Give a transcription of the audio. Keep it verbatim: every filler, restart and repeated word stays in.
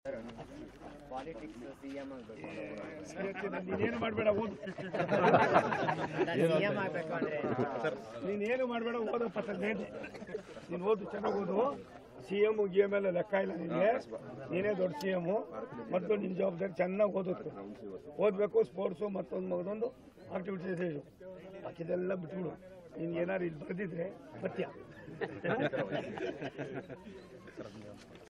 politics CM ಆಗಬೇಕು ನೀನೇನು ಮಾಡಬೇಡ ಓದು ಸಿಎಂ ಆಗಬೇಕು ಅಂದ್ರೆ ನೀನೇನು ಮಾಡಬೇಡ ಓದಪ್ಪ ತಂದೇನು ನೀನು ಓದು ಚೆನ್ನಾಗಿ ಓದು ಸಿ ಎಮ್ ಗಿ ಎಮ್ ಎಲ್ಲ ಲೆಕ್ಕ ಇಲ್ಲ ನಿನಗೆ ನೀನೇ ದೊಡ್ಡ ಸಿ ಎಮ್ಮು ಮತ್ತು ನಿನ್ನ ಜವಾಬ್ದಾರಿ ಚೆನ್ನಾಗಿ ಓದೋದು ಓದಬೇಕು ಸ್ಪೋರ್ಟ್ಸು ಮತ್ತೊಂದು ಮಗದೊಂದು ಆಕ್ಟಿವಿಟೀಸ್ ಇದೆ ಬಾಕಿದೆಲ್ಲ ಬಿಟ್ಬಿಡು ನೀನು ಏನಾದ್ರು ಇಲ್ಲಿ ಬರೆದಿದ್ರೆ ಸತ್ಯ